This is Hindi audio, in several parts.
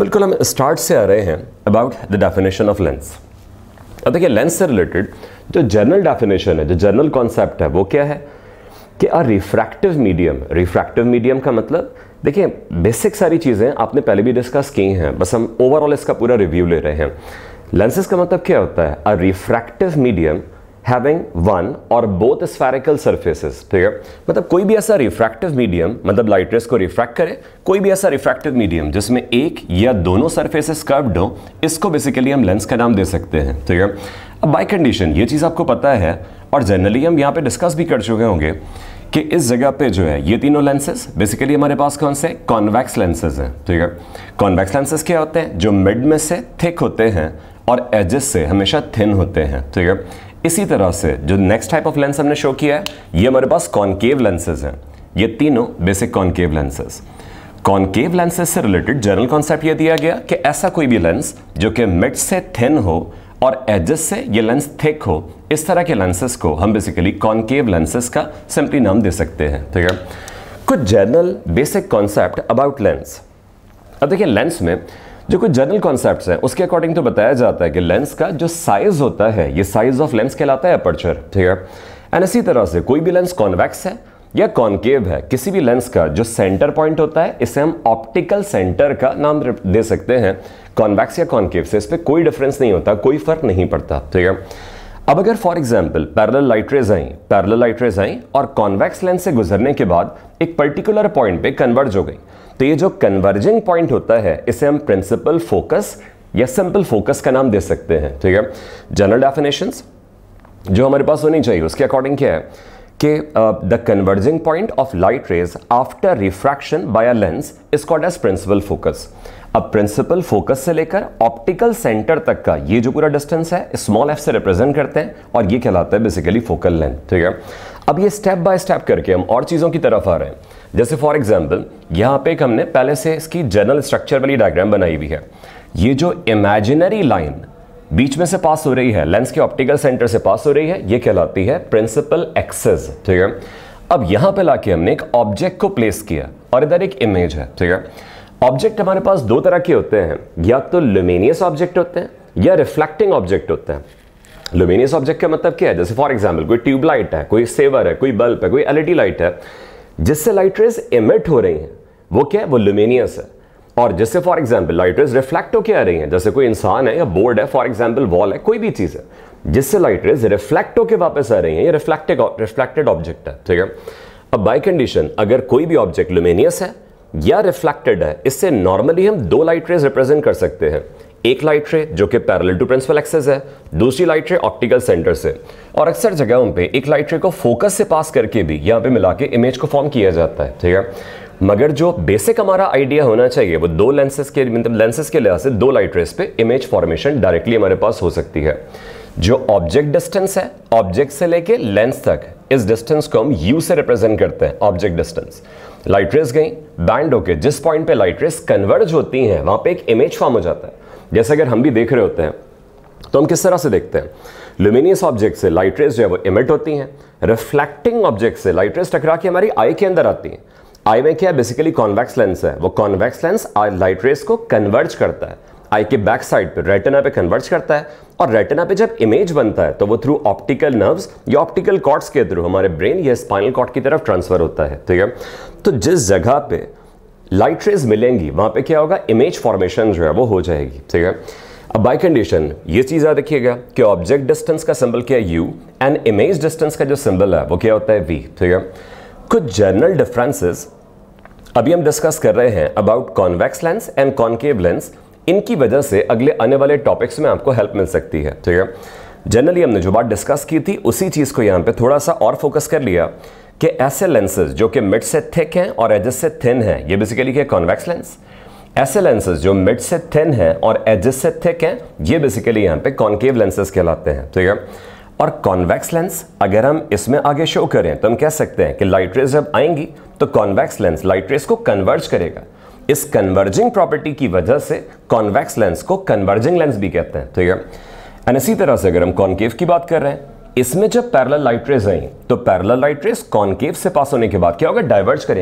बिल्कुल हम स्टार्ट से आ रहे हैं about the definition of lens. अब देखिए लेंस से रिलेटेड जो जनरल डेफिनेशन है, जो जनरल कॉन्सेप्ट है वो क्या है कि अ रिफ्रैक्टिव मीडियम का मतलब देखिए बेसिक सारी चीज़ें आपने पहले भी डिस्कस की हैं, बस हम ओवरऑल इसका पूरा रिव्यू ले रहे हैं। लेंसेज का मतलब क्या होता है? A refractive medium having one और बोथ स्फेरिकल सरफेसेस। ठीक है, मतलब कोई भी ऐसा रिफ्रैक्टिव मीडियम, मतलब लाइट रेस को रिफ्रैक्ट करे, कोई भी ऐसा रिफ्रैक्टिव मीडियम जिसमें एक या दोनों सरफेसेस कर्व्ड हो, इसको बेसिकली हम लेंस का नाम दे सकते हैं। ठीक है, अब बाय कंडीशन ये चीज़ आपको पता है और जनरली हम यहाँ पे डिस्कस भी कर चुके होंगे कि इस जगह पे जो है ये तीनों लेंसेज बेसिकली हमारे पास कौन से कॉन्वेक्स लेंसेज हैं। ठीक है, कॉन्वेक्स लेंसेज क्या होते हैं? जो मिड में से थिक होते हैं और एजेस से हमेशा थिन होते हैं। ठीक है, इसी तरह से जो नेक्स्ट टाइप ऑफ लेंस हमने शो किया है ये हमारे पास कॉनकेव लेंसेज हैं। ये तीनों basic concave lenses. Concave lenses से रिलेटेड जनरल कॉन्सेप्ट ये दिया गया कि ऐसा कोई भी लेंस जो कि मिड से थिन हो और एजेस से ये लेंस थिक हो, इस तरह के लेंसेज को हम बेसिकली कॉनकेव लेंसेज का सिंपली नाम दे सकते हैं। ठीक है, कुछ general basic concept about lens. अब देखिए लेंस में जो कुछ जनरल कॉन्सेप्ट्स हैं उसके अकॉर्डिंग तो बताया जाता है कि लेंस का जो साइज होता है ये साइज ऑफ लेंस कहलाता है अपर्चर। ठीक है, एंड इसी तरह से कोई भी लेंस कॉन्वेक्स है या कॉनकेव है, किसी भी लेंस का जो सेंटर पॉइंट होता है इसे हम ऑप्टिकल सेंटर का नाम दे सकते हैं। कॉन्वेक्स या कॉनकेव से इस पर कोई डिफरेंस नहीं होता, कोई फर्क नहीं पड़ता। ठीक है, अब अगर for example parallel light rays आई और कॉन्वेक्स लेंस से गुजरने के बाद एक पर्टिकुलर पॉइंट पे कन्वर्ज हो गई, तो ये जो कन्वर्जिंग पॉइंट होता है इसे हम प्रिंसिपल फोकस या सिंपल फोकस का नाम दे सकते हैं। ठीक है, जनरल डेफिनेशंस जो हमारे पास होनी चाहिए उसके अकॉर्डिंग क्या है कि the converging point of light rays after refraction by a lens is called as principal focus. अब प्रिंसिपल फोकस से लेकर ऑप्टिकल सेंटर तक का ये जो पूरा डिस्टेंस है स्मॉल एफ से रिप्रेजेंट करते हैं और ये कहलाता है बेसिकली फोकल लेंथ। ठीक है, अब ये स्टेप बाय स्टेप करके हम और चीज़ों की तरफ आ रहे हैं। जैसे फॉर एग्जाम्पल यहाँ पे एक हमने पहले से इसकी जनरल स्ट्रक्चर वाली डायग्राम बनाई हुई है। ये जो इमेजिनरी लाइन बीच में से पास हो रही है, लेंस के ऑप्टिकल सेंटर से पास हो रही है, ये कहलाती है प्रिंसिपल एक्सिस। ठीक है, अब यहाँ पे लाके हमने एक ऑब्जेक्ट को प्लेस किया और इधर एक इमेज है। ठीक है, ऑब्जेक्ट हमारे पास दो तरह के होते हैं, या तो ल्यूमिनियस ऑब्जेक्ट होते हैं या रिफ्लेक्टिंग ऑब्जेक्ट होते हैं। ल्यूमिनियस ऑब्जेक्ट का मतलब क्या है? जैसे फॉर एग्जांपल कोई ट्यूबलाइट है, कोई सेवर है, कोई बल्ब है, कोई एलईडी लाइट है, जिससे लाइट रेज इमिट हो रही हैं वो क्या है? वो ल्यूमिनियस है। और जिससे for example light rays reflect होकर आ रही हैं, जैसे कोई इंसान है या बोर्ड है, फॉर एग्जांपल वॉल है, कोई भी चीज़ है जिससे लाइट रेज रिफ्लेक्ट होकर वापस आ रही हैं, ये रिफ्लेक्टेड ऑब्जेक्ट है। ठीक है, अब बाय कंडीशन अगर कोई भी ऑब्जेक्ट ल्यूमिनियस है या रिफ्लेक्टेड है, इससे नॉर्मली हम दो लाइट रेज रिप्रेजेंट कर सकते हैं। एक लाइट रे जो कि पैरेलल टू प्रिंसिपल एक्सिस है, दूसरी लाइट रे ऑप्टिकल सेंटर से। और अक्सर जगहों पे एक लाइट रे को फोकस से पास करके भी यहाँ पे मिला के इमेज को फॉर्म किया जाता है। ठीक है, मगर जो बेसिक हमारा आइडिया होना चाहिए वो दो लेंसेज के, मतलब लेंसेज के लिहाज से दो लाइट रेस पे इमेज फॉर्मेशन डायरेक्टली हमारे पास हो सकती है। जो ऑब्जेक्ट डिस्टेंस है ऑब्जेक्ट से लेके लेंस तक, इस डिस्टेंस को हम यू से रिप्रेजेंट करते हैं, ऑब्जेक्ट डिस्टेंस। लाइट रेस गई बैंड होके जिस पॉइंट पे लाइट रेस कन्वर्ज होती हैं वहां पे एक इमेज फॉर्म हो जाता है। जैसे अगर हम भी देख रहे होते हैं तो हम किस तरह से देखते हैं? ल्यूमिनियस ऑब्जेक्ट से लाइट रेस जो है वो इमिट होती हैं, रिफ्लेक्टिंग ऑब्जेक्ट से लाइट रेस टकरा के हमारी आई के अंदर आती हैं। आई में क्या है? बेसिकली कॉन्वेक्स लेंस है, वो कॉन्वेक्स लेंस लाइट रेस को कन्वर्ज करता है, आई के बैक साइड पे रेटिना पे कन्वर्ज करता है, और रेटिना पे जब इमेज बनता है तो वो थ्रू ऑप्टिकल नर्व्स या ऑप्टिकल कॉर्ड्स के थ्रू हमारे ब्रेन या स्पाइनल कॉर्ड की तरफ ट्रांसफर होता है। ठीक है, तो जिस जगह पे लाइट रेज मिलेंगी वहां पे क्या होगा? इमेज फॉर्मेशन जो है वो हो जाएगी। ठीक है, अब बाय कंडीशन ये चीज याद रखिएगा कि ऑब्जेक्ट डिस्टेंस का सिंबल क्या है? यू, एंड इमेज डिस्टेंस का जो सिंबल है वो क्या होता है? वी। ठीक है, कुछ जनरल डिफरेंसेस अभी हम डिस्कस कर रहे हैं about convex lens and concave lens. इनकी वजह से अगले आने वाले टॉपिक्स में आपको हेल्प मिल सकती है। ठीक है, जनरली हमने जो बात डिस्कस की थी उसी चीज को यहाँ पे थोड़ा सा और फोकस कर लिया कि ऐसे लेंसेज जो कि मिड से थिक हैं और एजेस से थिन हैं, ये बेसिकली क्या? Convex lens. ऐसे लेंसेज जो मिड से थिन हैं और एजेस से थिक हैं, ये बेसिकली यहाँ पे कॉनकेव लेंसेज कहलाते हैं। ठीक है, और कॉन्वेक्स लेंस अगर हम इसमें आगे शो करें तो हम कह सकते हैं कि लाइट रेज जब आएंगी तो कॉन्वेक्स लेंस लाइट रेज को कन्वर्ज करेगा। इस कन्वर्जिंग प्रॉपर्टी की वजह से कॉन्वेक्स लेंस को कन्वर्जिंग लेंस भी कहते हैं। ठीक है, एंड इसी तरह से अगर हम कॉनकेव की बात कर रहे हैं, इसमें जब पैरेलल लाइट रेज आई तो पैरेलल लाइट रेज कॉनकेव से पास होने के बाद क्या होगा? डाइवर्ज करेंगी।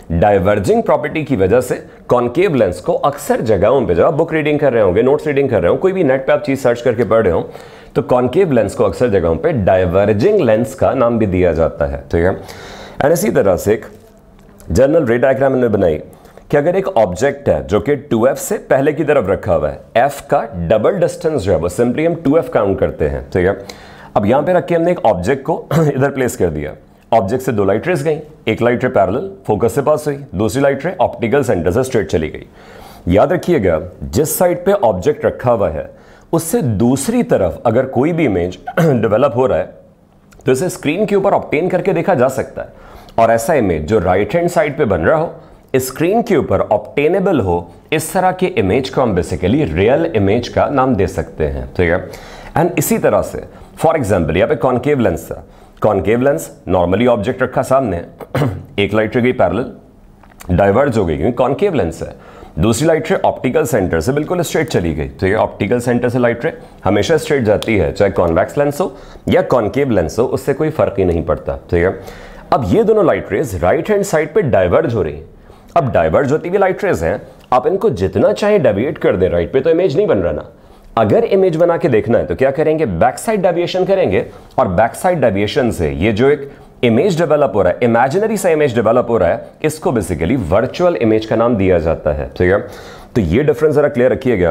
डाइवर्जिंग प्रॉपर्टी की वजह से कॉनकेव लेंस को अक्सर जगहों पे, जब आप बुक रीडिंग कर रहे होंगे, नोट्स रीडिंग कर रहे हो, कोई भी नेट पे आप चीज सर्च करके पढ़ रहे हो, तो कॉनकेव लेंस को अक्सर जगहों पे डाइवर्जिंग लेंस का नाम भी दिया जाता है, ठीक है। एंड इसी तरह से एक जनरल रे डायग्राम मैंने बनाई कि अगर एक ऑब्जेक्ट है जो कि 2f से पहले की तरफ रखा हुआ है, f का डबल डिस्टेंस जो है वो सिंपली हम 2f काउंट करते हैं, ठीक है। अब यहां पे रख के हमने एक ऑब्जेक्ट को इधर प्लेस कर दिया, ऑब्जेक्ट से दो लाइट रेज गई, एक लाइट रे पैरेलल फोकस से पास हुई, दूसरी लाइट रे ऑप्टिकल सेंटर से स्ट्रेट चली गई। याद रखिएगा जिस साइड पे ऑब्जेक्ट रखा हुआ है उससे दूसरी तरफ अगर कोई भी इमेज डेवलप हो रहा है तो इसे स्क्रीन के ऊपर ऑब्टेन करके देखा जा सकता है, और ऐसा इमेज जो राइट हैंड साइड पे बन रहा हो, स्क्रीन के ऊपर ऑब्टेनेबल हो, इस तरह के इमेज को हम बेसिकली रियल इमेज का नाम दे सकते हैं, ठीक है। एंड इसी तरह से फॉर एग्जांपल यहाँ पे कॉनकेव लेंस था, कॉनकेव लेंस नॉर्मली ऑब्जेक्ट रखा सामने, एक लाइट रे गई पैरेलल, डाइवर्ज हो गई क्योंकि कॉनकेव लेंस है, दूसरी लाइट रे ऑप्टिकल सेंटर से बिल्कुल स्ट्रेट चली गई, ठीक है। ऑप्टिकल सेंटर से लाइट रे हमेशा स्ट्रेट जाती है, चाहे कॉन्वेक्स लेंस हो या कॉनकेव लेंस हो, उससे कोई फर्क ही नहीं पड़ता, ठीक है। अब ये दोनों light rays right hand side पे डाइवर्ज हो रही हैं। अब डाइवर्ज होती हुई लाइट रेज हैं, आप इनको जितना चाहे डेविएट कर दें राइट पे तो इमेज नहीं बन रहा ना। अगर इमेज बना के देखना है तो क्या करेंगे, बैक साइड डेविएशन करेंगे, और बैक साइड डेविएशन से ये जो एक इमेज डेवलप हो रहा है, इमेजिनरी सा इमेज डेवलप हो रहा है, इसको बेसिकली वर्चुअल इमेज का नाम दिया जाता है, ठीक है। तो ये डिफरेंस जरा क्लियर रखिएगा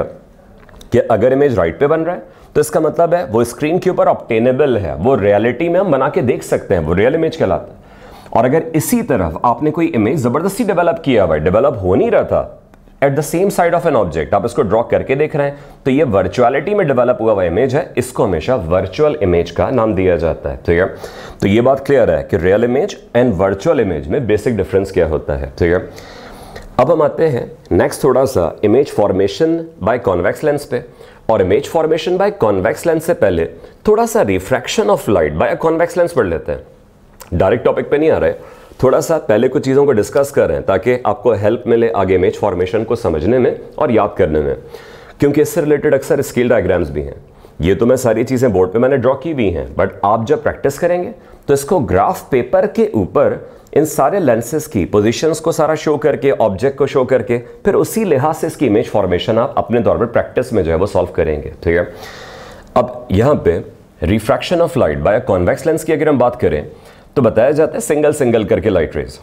कि अगर इमेज राइट पे बन रहा है तो इसका मतलब है वो स्क्रीन के ऊपर ऑब्टेनेबल है, वो रियलिटी में हम बना के देख सकते हैं, वो रियल इमेज कहलाता है। और अगर इसी तरफ आपने कोई इमेज जबरदस्ती डेवलप किया हुआ है, डेवलप हो नहीं रहा था, at the same side of an object आप इसको ड्रॉ करके देख रहे हैं, तो ये वर्चुअलिटी में डेवलप हुआ हुआ इमेज है, इसको हमेशा वर्चुअल इमेज का नाम दिया जाता है, ठीक है। तो ये बात क्लियर है कि real image and virtual image में बेसिक डिफरेंस क्या होता है, ठीक है। अब हम आते हैं नेक्स्ट थोड़ा सा image formation by convex lens पे, और image formation by convex lens से पहले थोड़ा सा refraction of light by convex lens पढ़ लेते हैं। डायरेक्ट टॉपिक पे नहीं आ रहे, थोड़ा सा पहले कुछ चीज़ों को डिस्कस कर रहे हैं ताकि आपको हेल्प मिले आगे इमेज फॉर्मेशन को समझने में और याद करने में, क्योंकि इससे रिलेटेड अक्सर स्केल डायग्राम्स भी हैं। ये तो मैं सारी चीज़ें बोर्ड पे मैंने ड्रॉ की हुई हैं, बट आप जब प्रैक्टिस करेंगे तो इसको ग्राफ पेपर के ऊपर इन सारे लेंसेज की पोजीशंस को सारा शो करके, ऑब्जेक्ट को शो करके, फिर उसी लिहाज से इसकी इमेज फॉर्मेशन आप अपने तौर पर प्रैक्टिस में जो है वो सॉल्व करेंगे, ठीक है। अब यहाँ पे refraction of light by convex lens की अगर हम बात करें तो बताया जाता है सिंगल सिंगल करके लाइट रेज।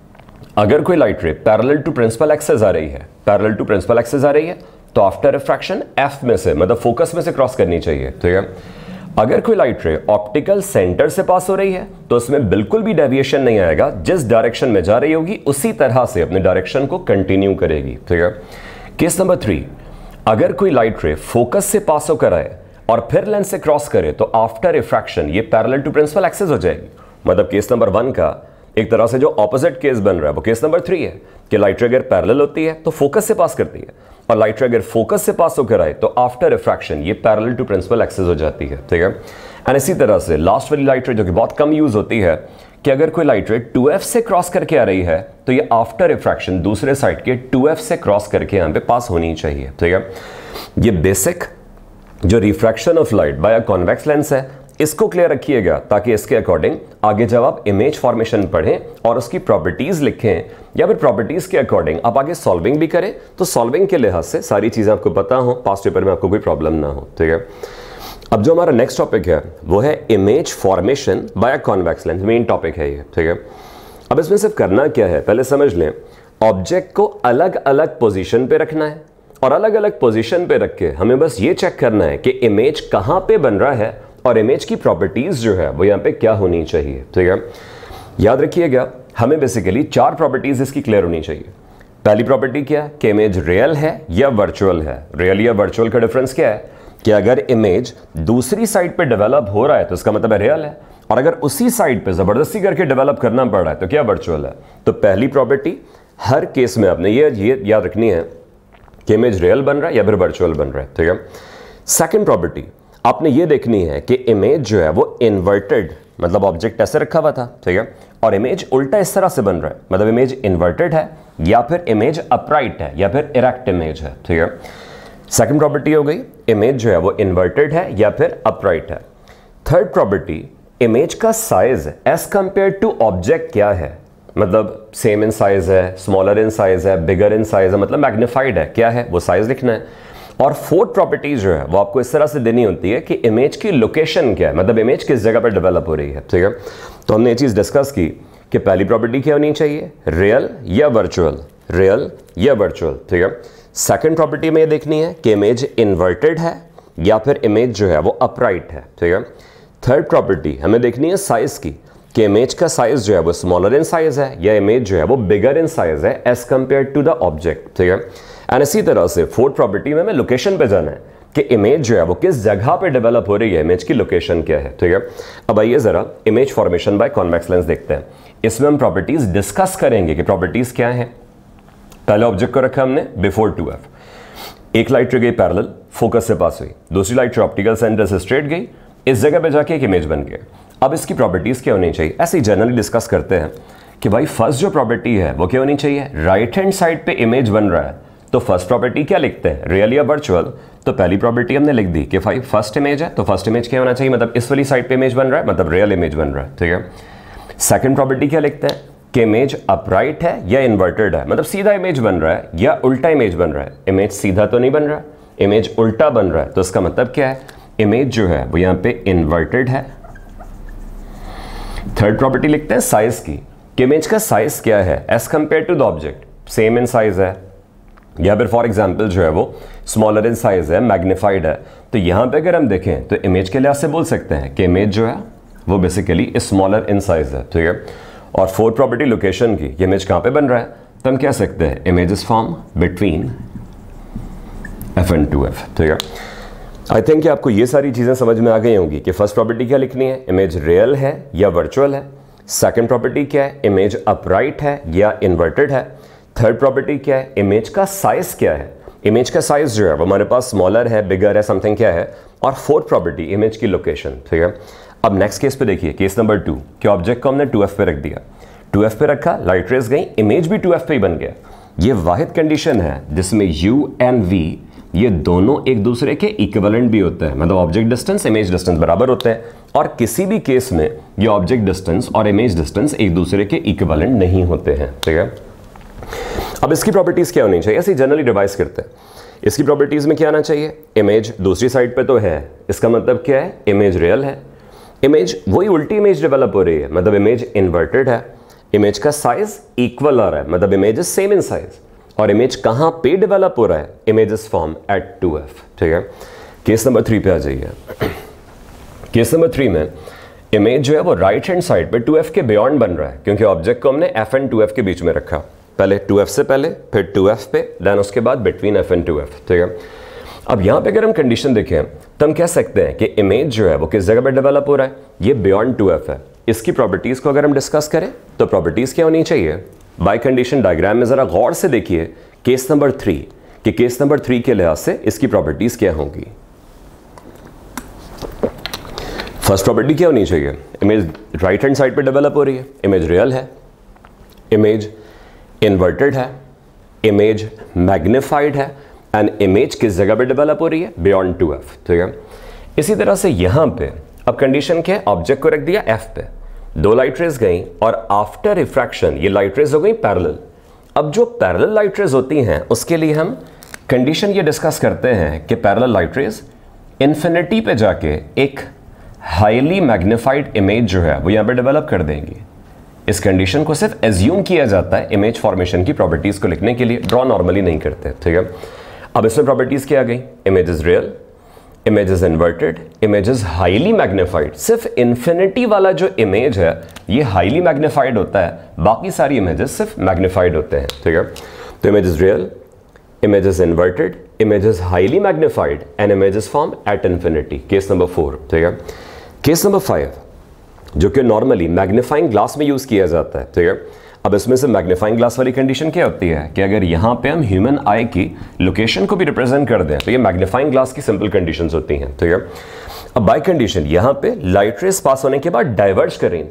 अगर कोई light ray parallel to principal axis आ रही है, पैरेलल टू प्रिंसिपल एक्सिस आ रही है, तो आफ्टर रिफ्रैक्शन एफ में से, मतलब फोकस में से क्रॉस करनी चाहिए, ठीक है। अगर कोई लाइट रे ऑप्टिकल सेंटर से पास हो रही है तो उसमें बिल्कुल भी डेविएशन नहीं आएगा, जिस डायरेक्शन में जा रही होगी उसी तरह से अपने डायरेक्शन को कंटिन्यू करेगी, ठीक है। केस नंबर 3, अगर कोई लाइट रे फोकस से पास होकर आए और फिर लेंस से क्रॉस करे तो आफ्टर रिफ्रैक्शन ये पैरेलल टू प्रिंसिपल एक्सिस हो जाएगी। मतलब केस नंबर 1 का एक तरह से जो ऑपोजिट केस बन रहा है वो केस नंबर 3 है कि लाइट रे अगर पैरेलल होती है तो फोकस से पास करती है, और लाइट रे अगर फोकस से पास होकर आए तो आफ्टर रिफ्रैक्शन ये पैरेलल टू प्रिंसिपल एक्सिस हो जाती है, ठीक है। एंड इसी तरह से लास्ट वाली लाइट रे जो कि बहुत कम यूज होती है कि अगर कोई लाइट रे 2f से क्रॉस करके आ रही है तो ये आफ्टर रिफ्रैक्शन दूसरे साइड के 2f से क्रॉस करके यहाँ पे पास होनी चाहिए, ठीक है। ये बेसिक जो refraction of light by convex lens है, इसको क्लियर रखिएगा ताकि इसके अकॉर्डिंग आगे जब आप इमेज फॉर्मेशन पढ़ें और उसकी प्रॉपर्टीज लिखें या फिर प्रॉपर्टीज के अकॉर्डिंग आप आगे सॉल्विंग भी करें तो सॉल्विंग के लिहाज से सारी चीजें आपको पता हो, पास्ट पेपर में आपको कोई प्रॉब्लम ना हो, ठीक है। अब जो हमारा नेक्स्ट टॉपिक है वो है image formation by convex lens, main topic है ये, ठीक है। अब इसमें सिर्फ करना क्या है पहले समझ लें, ऑब्जेक्ट को अलग अलग पोजिशन पे रखना है और अलग अलग पोजिशन पे रख के हमें बस ये चेक करना है कि इमेज कहाँ पे बन रहा है और इमेज की प्रॉपर्टीज जो है वो यहाँ पे क्या होनी चाहिए, ठीक है। याद रखिएगा हमें बेसिकली 4 प्रॉपर्टीज इसकी क्लियर होनी चाहिए। पहली प्रॉपर्टी क्या है कि इमेज रियल है या वर्चुअल है। रियल या वर्चुअल का डिफरेंस क्या है कि अगर इमेज दूसरी साइड पे डेवलप हो रहा है तो इसका मतलब है रियल है, और अगर उसी साइड पे जबरदस्ती करके डेवलप करना पड़ रहा है तो क्या वर्चुअल है। तो पहली प्रॉपर्टी हर केस में आपने ये याद रखनी है कि इमेज रियल बन रहा है या फिर वर्चुअल बन रहा है, ठीक है। सेकंड प्रॉपर्टी आपने ये देखनी है कि इमेज जो है वो इन्वर्टेड, मतलब ऑब्जेक्ट ऐसे रखा हुआ था, ठीक है, और इमेज उल्टा इस तरह से बन रहा है, मतलब इमेज इन्वर्टेड है या फिर इमेज अपराइट है या फिर इरेक्ट इमेज है, ठीक है। सेकंड प्रॉपर्टी हो गई इमेज जो है वो इन्वर्टेड है या फिर अपराइट है। थर्ड प्रॉपर्टी इमेज का size as compare to object क्या है, मतलब सेम इन साइज है, स्मॉलर इन साइज है, बिगर इन साइज है, मतलब मैग्नीफाइड है, क्या है वो साइज लिखना है। और फोर्थ प्रॉपर्टी जो है वो आपको इस तरह से देनी होती है कि इमेज की लोकेशन क्या है, मतलब इमेज किस जगह पर डेवलप हो रही है, ठीक है। तो हमने ये चीज़ डिस्कस की कि पहली प्रॉपर्टी क्या होनी चाहिए, रियल या वर्चुअल, रियल या वर्चुअल, ठीक है। सेकंड प्रॉपर्टी में ये देखनी है कि इमेज इन्वर्टेड है या फिर इमेज जो है वो अपराइट है, ठीक है। थर्ड प्रॉपर्टी हमें देखनी है साइज की कि इमेज का साइज जो है वो स्मॉलर इन साइज है या इमेज जो है वो बिगर इन साइज है as compare to the object, ठीक है। एंड इसी तरह से फोर्थ प्रॉपर्टी में हमें लोकेशन पे जाना है कि इमेज जो है वो किस जगह पे डेवलप हो रही है, इमेज की लोकेशन क्या है, ठीक है। अब आइए जरा image formation by convex lens देखते हैं। इसमें हम प्रॉपर्टीज डिस्कस करेंगे कि प्रॉपर्टीज क्या है। पहले ऑब्जेक्ट को रखा हमने बिफोर 2f, एक लाइट गई पैरेलल, फोकस से पास हुई, दूसरी लाइट ऑप्टिकल सेंटर से स्ट्रेट गई, इस जगह पे जाके एक इमेज बन गया। अब इसकी प्रॉपर्टीज क्या होनी चाहिए, ऐसे ही जनरली डिस्कस करते हैं कि भाई फर्स्ट जो प्रॉपर्टी है वो क्या होनी चाहिए, राइट हैंड साइड पे इमेज बन रहा है तो फर्स्ट प्रॉपर्टी क्या लिखते हैं, रियल या वर्चुअल। तो पहली प्रॉपर्टी हमने लिख दी कि भाई फर्स्ट इमेज है तो फर्स्ट इमेज क्या होना चाहिए, मतलब इस वाली साइड पे इमेज बन रहा है, मतलब रियल इमेज बन रहा है, ठीक है। सेकंड प्रॉपर्टी क्या लिखते हैं कि इमेज अपराइट है या इन्वर्टेड है, मतलब सीधा इमेज बन रहा है या उल्टा इमेज बन रहा है। इमेज सीधा तो नहीं बन रहा, इमेज उल्टा बन रहा है, तो इसका मतलब क्या है, इमेज जो है वो यहां पे इन्वर्टेड है। थर्ड प्रॉपर्टी लिखते हैं साइज की कि इमेज का साइज क्या है as compare to the object, same in size है या फिर फॉर एग्जांपल जो है वो स्मॉलर इन साइज है, मैग्नीफाइड है। तो यहां पे अगर हम देखें तो इमेज के लिहाज से बोल सकते हैं कि इमेज जो है वो बेसिकली स्मॉलर इन साइज है, ठीक है। और फोर्थ प्रॉपर्टी लोकेशन की, इमेज कहां पे बन रहा है, तो हम कह सकते हैं image is form between f and 2f, ठीक है। आई थिंक कि आपको ये सारी चीजें समझ में आ गई होंगी कि फर्स्ट प्रॉपर्टी क्या लिखनी है, इमेज रियल है या वर्चुअल है। सेकंड प्रॉपर्टी क्या है, इमेज अपराइट है या इन्वर्टेड है। थर्ड प्रॉपर्टी क्या है, इमेज का साइज क्या है, इमेज का साइज जो है वो हमारे पास स्मॉलर है, बिगर है, समथिंग क्या है। और फोर्थ प्रॉपर्टी इमेज की लोकेशन, ठीक है। अब नेक्स्ट केस पे देखिए, केस नंबर 2 कि ऑब्जेक्ट को हमने 2f पे रख दिया, 2f पे रखा, लाइट रेज गई, इमेज भी 2f पे ही बन गया। ये वाहिद कंडीशन है जिसमें u एंड v ये दोनों एक दूसरे के इक्विवेलेंट भी होते हैं, मतलब ऑब्जेक्ट डिस्टेंस इमेज डिस्टेंस बराबर होते हैं। और किसी भी केस में ये ऑब्जेक्ट डिस्टेंस और इमेज डिस्टेंस एक दूसरे के इक्विवेलेंट नहीं होते हैं, ठीक है। अब इसकी प्रॉपर्टीज क्या होनी चाहिए, ऐसे जनरली रिवाइज करते हैं। इसकी प्रॉपर्टीज में क्या आना चाहिए, इमेज दूसरी साइड पे तो है, इसका मतलब क्या है, इमेज रियल है। इमेज वही उल्टी इमेज डेवलप हो रही है, मतलब इमेज इन्वर्टेड है। इमेज का साइज इक्वल आ रहा है, मतलब image is same in size. और इमेज कहां पे डेवलप हो रहा है, image is form eight 2f, ठीक है। केस नंबर 3 पे आ जाइए। केस नंबर 3 में इमेज जो है वो राइट हैंड साइड पे 2f के बियॉन्ड बन रहा है, क्योंकि ऑब्जेक्ट को हमने f एंड 2f के बीच में रखा, पहले 2f से पहले, फिर 2f पे, देन उसके बाद बिटवीन f एंड 2f, ठीक है। अब यहां पे अगर हम कंडीशन देखें तो हम कह सकते हैं कि इमेज जो है वो किस जगह पे डेवलप हो रहा है, ये बियॉन्ड 2f है। इसकी प्रॉपर्टीज को अगर हम डिस्कस करें तो प्रॉपर्टीज क्या होनी चाहिए, बाय कंडीशन डायग्राम में जरा गौर से देखिए केस नंबर 3 कि केस नंबर 3 के लिहाज से इसकी प्रॉपर्टीज क्या होंगी। फर्स्ट प्रॉपर्टी क्या होनी चाहिए, इमेज राइट हैंड साइड पे डेवलप हो रही है, इमेज रियल है, इमेज इन्वर्टेड है, इमेज मैग्नीफाइड है, एंड इमेज किस जगह पे डेवलप हो रही है, बियॉन्ड 2f, ठीक है। इसी तरह से यहां पे अब कंडीशन क्या है, ऑब्जेक्ट को रख दिया f पे, दो लाइट रेज गई और आफ्टर रिफ्रैक्शन ये लाइट रेज हो गई पैरेलल। अब जो पैरेलल लाइट रेज होती हैं उसके लिए हम कंडीशन ये डिस्कस करते हैं कि पैरेलल लाइट रेज इन्फिनिटी पे जाके एक हाईली मैग्नीफाइड इमेज जो है वो यहां पे डेवलप कर देंगी। इस कंडीशन को सिर्फ एज्यूम किया जाता है इमेज फॉर्मेशन की प्रॉपर्टीज को लिखने के लिए, ड्रॉ नॉर्मली नहीं करते, ठीक है। अब इसमें प्रॉपर्टीज क्या आ गई, image is real, image is inverted, image is highly magnified. सिर्फ इन्फिनिटी वाला जो इमेज है ये हाईली मैग्नीफाइड होता है, बाकी सारी इमेजेस सिर्फ मैग्नीफाइड होते हैं, ठीक है। तो image is real, image is inverted, image is highly magnified and image is form at infinity. Case number 4, ठीक है। केस नंबर 5 जो कि नॉर्मली मैग्नीफाइंग ग्लास में यूज किया जाता है, ठीक है। अब इसमें से मैग्नीफाइंग ग्लास वाली कंडीशन क्या होती है कि अगर यहां पे हम ह्यूमन आई की लोकेशन को भी रिप्रेजेंट कर दें तो ये मैग्नीफाइंग ग्लास की सिंपल कंडीशंस होती हैं, ठीक है। अब बाय कंडीशन यहां पे लाइट रेज पास होने के बाद डाइवर्ज कर रही थी,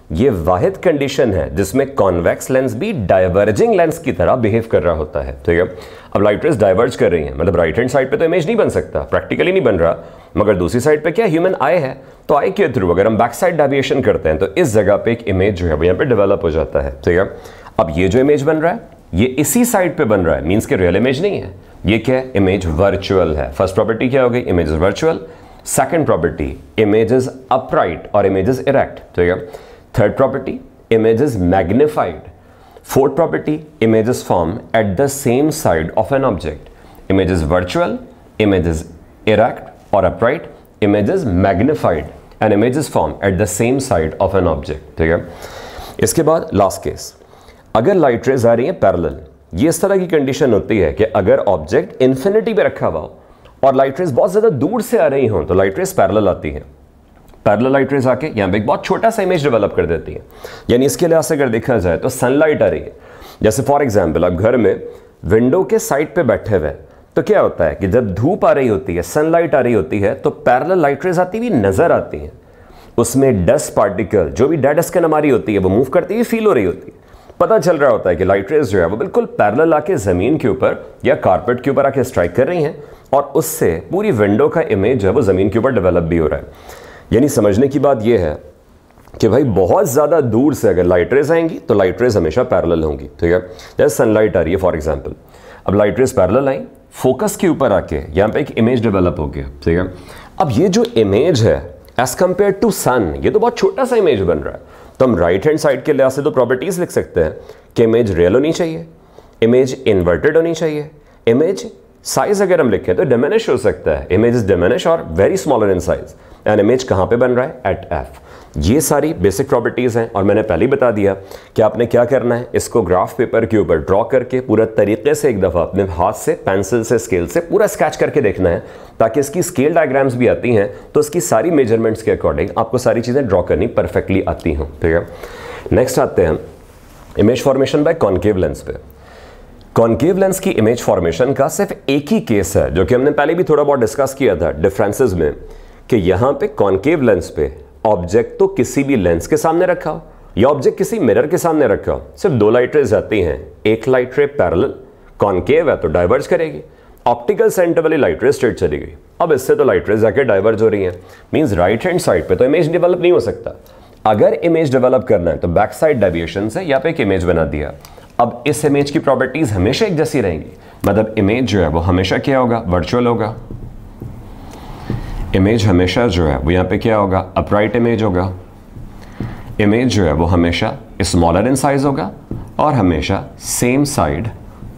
ये वाहिद कंडीशन है जिसमें कॉन्वेक्स लेंस भी डाइवर्जिंग लेंस की तरह बिहेव कर रहा होता है, ठीक है। अब लाइट रेज डाइवर्ज कर रही हैं, मतलब राइट हैंड साइड पे तो इमेज नहीं बन सकता, प्रैक्टिकली नहीं बन रहा, मगर दूसरी साइड पे क्या ह्यूमन आई है, तो आई के थ्रू अगर हम बैक साइड डेविएशन करते हैं तो इस जगह पे एक इमेज जो है वो यहाँ पे डेवलप हो जाता है, ठीक है। अब ये जो इमेज बन रहा है ये इसी साइड पे बन रहा है, मीन्स के रियल इमेज नहीं है, ये क्या है, इमेज वर्चुअल है। फर्स्ट प्रॉपर्टी क्या हो गई, image is virtual. Second property, image is upright और इमेज इज इरेक्ट, ठीक है। Third property, image is magnified. Fourth property, image is formed at the same side of an object. Image is virtual, image is erect or upright, image is magnified and image is formed at the same side of an object, ठीक है। इसके बाद लास्ट केस, अगर लाइट रेज आ रही है पैरेलल, ये इस तरह की कंडीशन होती है कि अगर ऑब्जेक्ट इन्फिनिटी पे रखा हुआ हो और लाइट रेज बहुत ज्यादा दूर से आ रही हो तो लाइट रेज पैरेलल आती है। पैरेलल लाइट रेज आके यहाँ पे एक बहुत छोटा सा इमेज डेवलप कर देती है, यानी इसके लिहाज से अगर देखा जाए तो सनलाइट आ रही है, जैसे फॉर एग्जांपल आप घर में विंडो के साइड पे बैठे हुए तो क्या होता है कि जब धूप आ रही होती है, सनलाइट आ रही होती है, तो पैरेलल लाइट रेज आती हुई नजर आती है, उसमें डस्ट पार्टिकल जो भी डेड स्किन हमारी होती है वो मूव करती हुई फील हो रही होती है। पता चल रहा होता है कि लाइट रेज जो है वो बिल्कुल पैरेलल आके जमीन के ऊपर या कारपेट के ऊपर आके स्ट्राइक कर रही हैं और उससे पूरी विंडो का इमेज जो है वो जमीन के ऊपर डेवलप भी हो रहा है। यानी समझने की बात यह है कि भाई बहुत ज़्यादा दूर से अगर लाइट रेज आएंगी तो लाइट रेज हमेशा पैरेलल होंगी, ठीक है। जैसे सनलाइट आ रही है फॉर एग्जांपल, अब लाइट रेज पैरेलल आई, फोकस के ऊपर आके यहाँ पे एक इमेज डेवलप हो गया, ठीक है। अब ये जो इमेज है एज कंपेयर टू सन, ये तो बहुत छोटा सा इमेज बन रहा है, तो हम राइट हैंड साइड के लिहाज से तो प्रॉपर्टीज लिख सकते हैं कि इमेज रियल होनी चाहिए, इमेज इन्वर्टेड होनी चाहिए, इमेज साइज अगर हम लिखें तो डिमिनिश हो सकता है, इमेज इज डिमिनिश और very smaller in size, and image कहाँ पे बन रहा है, एट एफ। ये सारी बेसिक प्रॉपर्टीज हैं और मैंने पहले ही बता दिया कि आपने क्या करना है, इसको ग्राफ पेपर के ऊपर ड्रॉ करके पूरा तरीके से एक दफ़ा अपने हाथ से, पेंसिल से, स्केल से पूरा स्केच करके देखना है, ताकि इसकी स्केल डायग्राम्स भी आती हैं तो इसकी सारी मेजरमेंट्स के अकॉर्डिंग आपको सारी चीज़ें ड्रॉ करनी परफेक्टली आती हों, ठीक है। नेक्स्ट आते हैं image formation by concave lens पे। कॉन्केव लेंस की इमेज फॉर्मेशन का सिर्फ एक ही केस है जो कि हमने पहले भी थोड़ा बहुत डिस्कस किया था डिफरेंसेस में, कि यहां पे कॉन्केव लेंस पे ऑब्जेक्ट तो किसी भी लेंस के सामने रखा हो या ऑब्जेक्ट किसी मिरर के सामने रखा हो, सिर्फ दो लाइट रेज आती हैं, एक लाइट रे पैरेलल, कॉन्केव है तो डाइवर्ज करेगी, ऑप्टिकल सेंटर वाली लाइट रे स्ट्रेट चली गई। अब इससे तो लाइट रेज आके डाइवर्ज हो रही हैं, मींस राइट हैंड साइड पे तो इमेज डेवलप नहीं हो सकता। अगर इमेज डेवलप करना है तो बैक साइड डेविएशन से यहाँ पे एक इमेज बना दिया। अब इस इमेज की प्रॉपर्टीज हमेशा एक जैसी रहेंगी, मतलब इमेज जो है वो हमेशा क्या होगा, वर्चुअल होगा, इमेज हमेशा जो है वो यहाँ पे क्या होगा, अपराइट इमेज होगा, इमेज जो है वो हमेशा स्मॉलर इन साइज होगा और हमेशा same side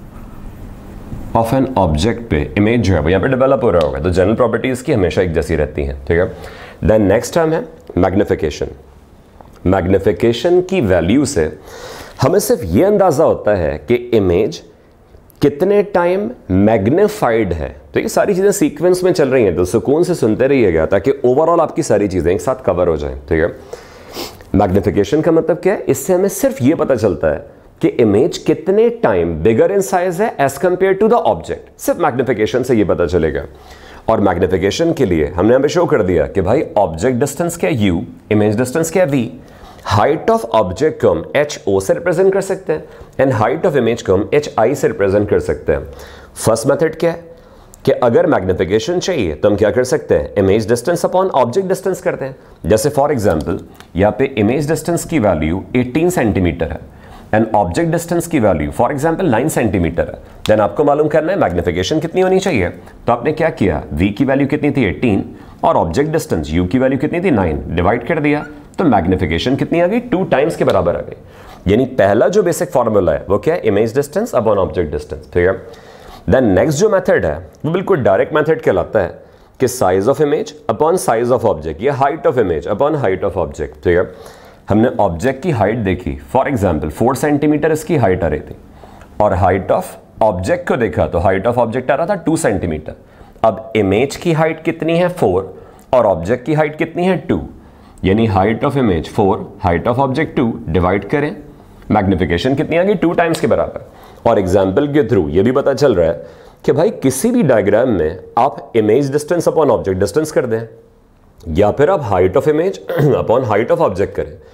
of an object पे इमेज जो है वो यहाँ पे डेवलप हो रहा होगा। तो जनरल प्रॉपर्टीज की हमेशा एक जैसी रहती हैं, ठीक है। देन नेक्स्ट टर्म है मैग्निफिकेशन। मैग्निफिकेशन की वैल्यू से हमें सिर्फ ये अंदाजा होता है कि इमेज कितने टाइम मैग्निफाइड है। तो ये सारी चीजें सीक्वेंस में चल रही हैं, तो सुकून से सुनते रहिएगा ताकि ओवरऑल आपकी सारी चीजें एक साथ कवर हो जाएं, ठीक है। मैग्निफिकेशन का मतलब क्या है, इससे हमें सिर्फ ये पता चलता है कि इमेज कितने टाइम बिगर इन साइज है as compare to the object, सिर्फ मैग्निफिकेशन से ये पता चलेगा। और मैग्निफिकेशन के लिए हमने यहाँ पे शो कर दिया कि भाई ऑब्जेक्ट डिस्टेंस क्या है u, इमेज डिस्टेंस क्या है v, हाइट ऑफ ऑब्जेक्ट को हम HO से रिप्रेजेंट कर सकते हैं एंड हाइट ऑफ इमेज को हम HI से रिप्रेजेंट कर सकते हैं। फर्स्ट मेथड क्या है कि अगर मैग्निफिकेशन चाहिए तो हम क्या कर सकते हैं, image distance upon object distance करते हैं। जैसे फॉर एग्जांपल यहाँ पे इमेज डिस्टेंस की वैल्यू 18 सेंटीमीटर है एंड ऑब्जेक्ट डिस्टेंस की वैल्यू फॉर एग्जांपल 9 सेंटीमीटर है। देन आपको मालूम करना है मैग्निफिकेशन कितनी होनी चाहिए, तो आपने क्या किया, v की वैल्यू कितनी थी 18 और ऑब्जेक्ट डिस्टेंस u की वैल्यू कितनी थी 9, डिवाइड कर दिया तो मैग्निफिकेशन कितनी आ गई, 2 टाइम्स के बराबर आ गई। यानी पहला जो बेसिक फॉर्मूला है वो क्या है, image distance upon object distance, ठीक है। देन नेक्स्ट जो मेथड है वो बिल्कुल डायरेक्ट मेथड कहलाता है कि size of image upon size of object या height of image upon height of object, ठीक है। हमने ऑब्जेक्ट की हाइट देखी, फॉर एग्जांपल 4 सेंटीमीटर इसकी हाइट आ रही थी और हाइट ऑफ ऑब्जेक्ट को देखा तो हाइट ऑफ ऑब्जेक्ट आ रहा था 2 सेंटीमीटर। अब इमेज की हाइट कितनी है 4 और ऑब्जेक्ट की हाइट कितनी है 2, यानी height of image 4, height of object 2, divide करें, मैग्निफिकेशन कितनी आ गई 2 टाइम्स के बराबर। और एग्जाम्पल के थ्रू ये भी पता चल रहा है कि भाई किसी भी डायग्राम में आप image distance upon object distance कर दें या फिर आप height of image upon height of object करें,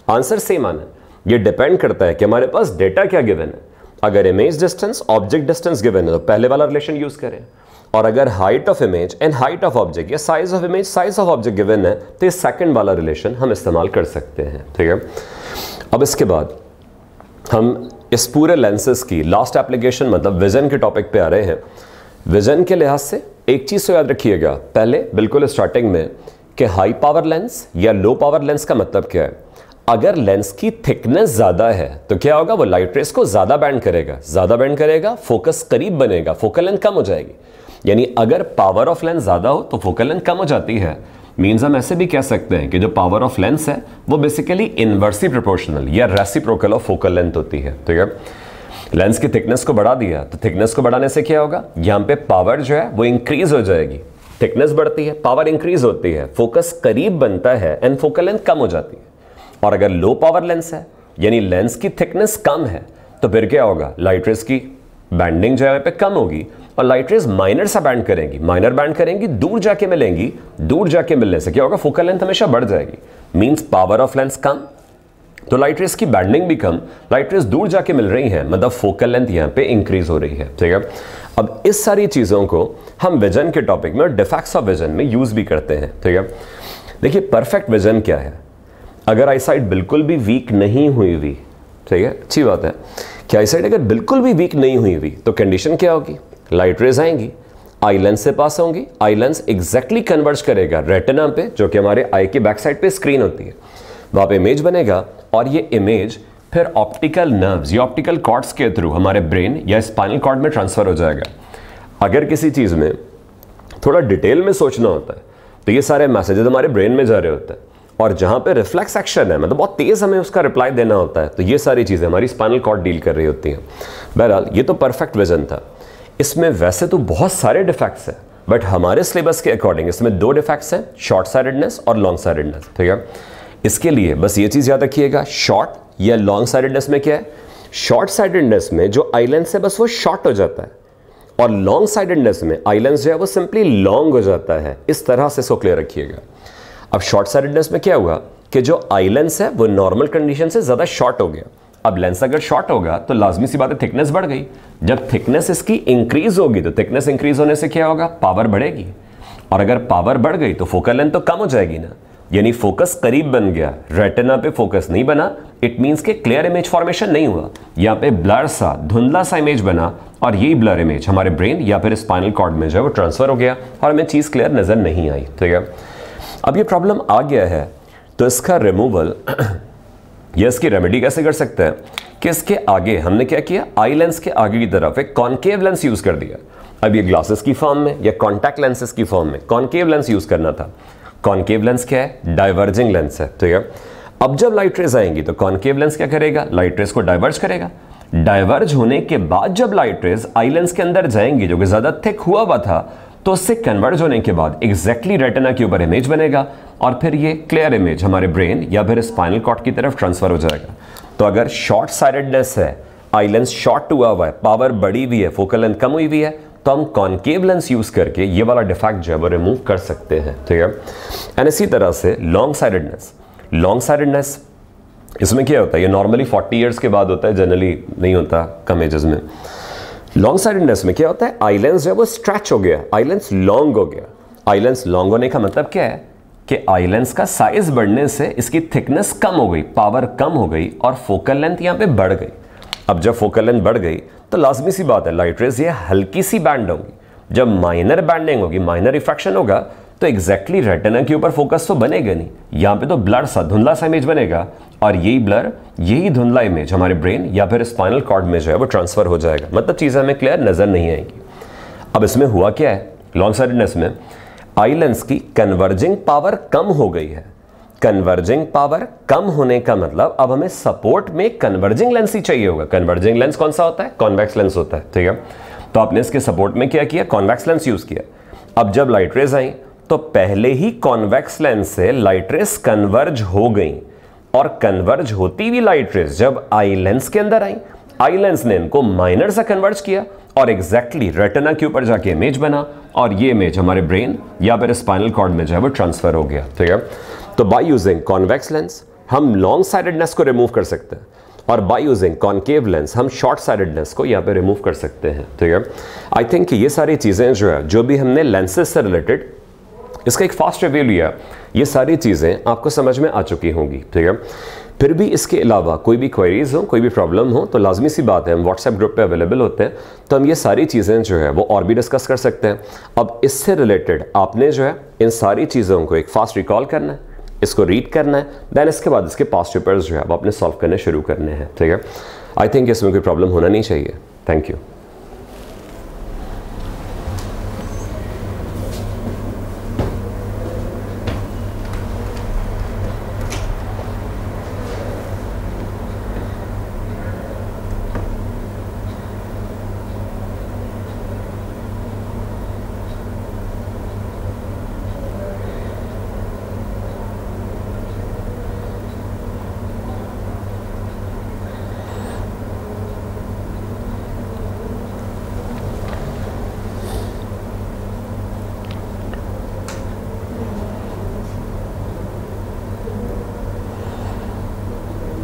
आंसर सेम आना है। ये डिपेंड करता है कि हमारे पास डेटा क्या गिवन है। अगर image distance object distance given है तो पहले वाला रिलेशन यूज करें, और अगर height of image and height of object या size of image size of object given है तो ये सेकंड वाला रिलेशन हम इस्तेमाल कर सकते हैं। ठीक है, अब इसके बाद हम इस पूरे लेंसेज की लास्ट एप्लीकेशन मतलब विजन के टॉपिक पे आ रहे हैं। विजन के लिहाज से एक चीज तो याद रखिएगा पहले बिल्कुल स्टार्टिंग में कि हाई पावर लेंस या लो पावर लेंस का मतलब क्या है। अगर लेंस की थिकनेस ज्यादा है तो क्या होगा, वो लाइट रेस को ज्यादा बैंड करेगा, फोकस करीब बनेगा, फोकल लेंथ कम हो जाएगी। यानी अगर पावर ऑफ लेंस ज्यादा हो तो फोकल लेंथ कम हो जाती है। मीन्स हम ऐसे भी कह सकते हैं कि जो पावर ऑफ लेंस है वो बेसिकली इनवर्सली प्रोपोर्शनल या रेसिप्रोकल ऑफ फोकल लेंथ होती है। ठीक है, लेंस की थिकनेस को बढ़ा दिया तो थिकनेस को बढ़ाने से क्या होगा, यहाँ पे पावर जो है वो इंक्रीज हो जाएगी। थिकनेस बढ़ती है, पावर इंक्रीज होती है, फोकस करीब बनता है एंड फोकल लेंथ कम हो जाती है। और अगर लो पावर लेंस है यानी लेंस की थिकनेस कम है तो फिर क्या होगा, लाइट रेस की बैंडिंग जो है पे कम होगी और लाइट रेस माइनर सा बैंड करेंगी, दूर जाके मिलेंगी। दूर जाके मिलने से क्या होगा, फोकल लेंथ हमेशा बढ़ जाएगी। मींस पावर ऑफ लेंस कम तो लाइट रेस की बैंडिंग भी कम, लाइट रेस दूर जाके मिल रही है, मतलब फोकल लेंथ यहाँ पे इंक्रीज हो रही है। ठीक है, अब इस सारी चीजों को हम विजन के टॉपिक में और डिफेक्ट्स ऑफ विजन में यूज भी करते हैं। ठीक है, देखिए परफेक्ट विजन क्या है। अगर आईसाइट बिल्कुल भी वीक नहीं हुई हुई, ठीक है, अच्छी बात है कि आईसाइट अगर बिल्कुल भी वीक नहीं हुई हुई तो कंडीशन क्या होगी, लाइट रेज आएंगी, आई लेंस से पास होंगी, आई लेंस एग्जैक्टली कन्वर्ज करेगा रेटिना पे जो कि हमारे आई के बैक साइड पे स्क्रीन होती है, वहां पे इमेज बनेगा और ये इमेज फिर ऑप्टिकल नर्व्स या ऑप्टिकल कॉर्ड्स के थ्रू हमारे ब्रेन या स्पाइनल कॉर्ड में ट्रांसफर हो जाएगा। अगर किसी चीज में थोड़ा डिटेल में सोचना होता है तो ये सारे मैसेजेस हमारे ब्रेन में जा रहे होते हैं, और जहां पे रिफ्लेक्स एक्शन है मतलब बहुत तेज हमें उसका रिप्लाई देना होता है तो ये सारी चीजें हमारी स्पाइनल कॉर्ड डील कर रही होती हैं। बहरहाल ये तो परफेक्ट विजन था। इसमें वैसे तो बहुत सारे डिफेक्ट्स हैं बट हमारे सिलेबस के अकॉर्डिंग इसमें दो डिफेक्ट्स हैं, शॉर्ट साइडेडनेस और लॉन्ग साइडेडनेस। ठीक है, इसके लिए बस ये चीज याद रखिएगा, शॉर्ट या लॉन्ग साइडेडनेस में क्या है, शॉर्ट साइडेडनेस में जो आई लेंस है बस वो शॉर्ट हो जाता है और लॉन्ग साइडेडनेस में आई लेंस जो है वो सिंपली लॉन्ग हो जाता है। इस तरह से इसको क्लियर रखिएगा। अब शॉर्ट साइडेडनेस में क्या हुआ कि जो आई लेंस है वो नॉर्मल कंडीशन से ज्यादा शॉर्ट हो गया। अब लेंस अगर शॉर्ट होगा तो लाजमी सी बात है थिकनेस बढ़ गई। जब थिकनेस इसकी इंक्रीज होगी तो थिकनेस इंक्रीज होने से क्या होगा, पावर बढ़ेगी, और अगर पावर बढ़ गई तो फोकल लेंथ तो कम हो जाएगी ना, यानी फोकस करीब बन गया, रेटिना पे फोकस नहीं बना। इट मींस के क्लियर इमेज फॉर्मेशन नहीं हुआ, यहाँ पे ब्लर सा धुंधला सा इमेज बना और यही ब्लर इमेज हमारे ब्रेन या फिर स्पाइनल कॉर्ड में जो है वो ट्रांसफर हो गया और हमें चीज क्लियर नजर नहीं आई। ठीक है, अब ये प्रॉब्लम आ गया है तो इसका रिमूवल या इसकी रेमेडी कैसे कर सकते हैं कि इसके आगे हमने क्या किया, आई लेंस के आगे की तरफ एक कॉनकेव लेंस यूज कर दिया। अब ये ग्लासेस की फॉर्म में या कॉन्टैक्ट लेंसेज की फॉर्म में कॉनकेव लेंस यूज करना था। कॉनकेव लेंस क्या है, डाइवर्जिंग लेंस है। ठीक है, अब जब लाइट रेज आएंगी तो कॉनकेव लेंस क्या करेगा, लाइट रेज को डाइवर्ज करेगा। डाइवर्ज होने के बाद जब लाइट रेज आई लेंस के अंदर जाएंगी जो कि ज्यादा थिक हुआ था तो उससे कन्वर्ज होने के बाद एग्जैक्टली रेटिना के ऊपर इमेज बनेगा और फिर ये क्लियर इमेज हमारे ब्रेन या फिर स्पाइनल कॉर्ड की तरफ ट्रांसफर हो जाएगा। तो अगर शॉर्ट साइडेडनेस है, आई लेंस शॉर्ट हुआ है, पावर बढ़ी हुई है, फोकल लेंथ कम हुई हुई है, तो हम कॉनकेव लेंस यूज करके ये वाला डिफेक्ट जो है वो रिमूव कर सकते हैं। ठीक है, एंड इसी तरह से लॉन्ग साइडेडनेस इसमें क्या होता है, ये नॉर्मली 40 ईयर्स के बाद होता है, जनरली नहीं होता कम एजेस में। लॉन्ग साइडेडनेस में क्या होता है, आई लेंस जो है वो स्ट्रेच हो गया, आई लेंस लॉन्ग हो गया। आई लेंस लॉन्ग होने का मतलब क्या है कि आई लेंस का साइज बढ़ने से इसकी थिकनेस कम हो गई, पावर कम हो गई और फोकल लेंथ यहाँ पे बढ़ गई। अब जब फोकल लेंथ बढ़ गई तो लाजमी सी बात है लाइट रेज ये हल्की सी बैंड होगी। जब माइनर बैंडिंग होगी, माइनर रिफ्रैक्शन होगा तो एग्जैक्टली रेटिना के ऊपर फोकस तो बनेगा नहीं, यहाँ पे तो ब्लर सा धुंधला सा इमेज बनेगा और यही ब्लर यही धुंधला इमेज हमारे ब्रेन या फिर स्पाइनल कॉर्ड में जो है वो ट्रांसफर हो जाएगा, मतलब चीज़ें हमें क्लियर नजर नहीं आएंगी। अब इसमें हुआ क्या है, लॉन्ग साइडेडनेस में आई लेंस की कन्वर्जिंग पावर कम हो गई है। कन्वर्जिंग पावर कम होने का मतलब अब हमें सपोर्ट में कन्वर्जिंग लेंस ही चाहिए होगा। कन्वर्जिंग लेंस कौन सा होता है, कॉन्वेक्स लेंस होता है। ठीक है, तो आपने इसके सपोर्ट में क्या किया, कॉन्वेक्स लेंस यूज किया। अब जब लाइट रेज आई तो पहले ही कॉन्वेक्स लेंस से लाइट रेज कन्वर्ज हो गई और कन्वर्ज होती हुई लाइट रेज जब आई लेंस के अंदर आई, आई लेंस ने इनको माइनर से कन्वर्ज किया और एग्जैक्टली रेटिना के ऊपर जाके इमेज बना और ये इमेज हमारे ब्रेन या फिर स्पाइनल कॉर्ड में जो है वो ट्रांसफर हो गया। ठीक है, तो बाय यूजिंग कॉन्वेक्स लेंस हम लॉन्ग साइडेडनेस को रिमूव कर सकते हैं और बाय यूजिंग कॉनकेव लेंस हम शॉर्ट साइडेडनेस को यहाँ पे रिमूव कर सकते हैं। ठीक है, आई थिंक ये सारी चीज़ें जो है, जो भी हमने लेंसेज से रिलेटेड इसका एक फास्ट रिव्यू लिया, ये सारी चीज़ें आपको समझ में आ चुकी होंगी। ठीक है, फिर भी इसके अलावा कोई भी क्वेरीज हो, कोई भी प्रॉब्लम हो, तो लाजमी सी बात है हम व्हाट्सएप ग्रुप पे अवेलेबल होते हैं, तो हम ये सारी चीज़ें जो है वो और भी डिस्कस कर सकते हैं। अब इससे रिलेटेड आपने जो है इन सारी चीज़ों को एक फास्ट रिकॉल करना है, इसको रीड करना है, दैन इसके बाद इसके पास्ट पेपर्स जो है वो आपने सॉल्व करने शुरू करने हैं। ठीक है, आई थिंक इसमें कोई प्रॉब्लम होना नहीं चाहिए। Thank you.